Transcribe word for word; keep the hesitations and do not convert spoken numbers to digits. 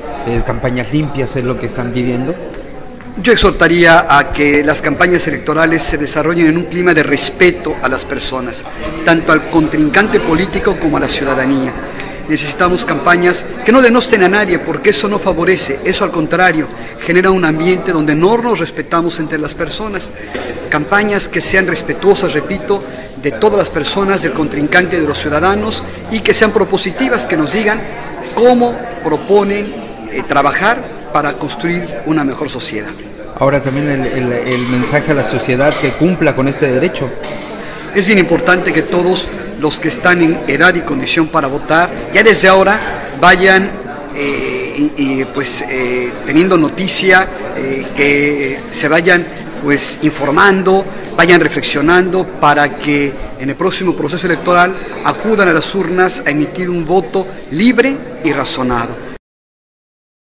eh, campañas limpias es lo que están pidiendo. Yo exhortaría a que las campañas electorales se desarrollen en un clima de respeto a las personas, tanto al contrincante político como a la ciudadanía. Necesitamos campañas que no denosten a nadie, porque eso no favorece, eso al contrario, genera un ambiente donde no nos respetamos entre las personas. Campañas que sean respetuosas, repito, de todas las personas, del contrincante, de los ciudadanos, y que sean propositivas, que nos digan cómo proponen eh, trabajar para construir una mejor sociedad. Ahora también el, el, el mensaje a la sociedad que cumpla con este derecho. Es bien importante que todos los que están en edad y condición para votar, ya desde ahora vayan eh, y, y, pues, eh, teniendo noticia, eh, que se vayan pues, informando, vayan reflexionando para que en el próximo proceso electoral acudan a las urnas a emitir un voto libre y razonado.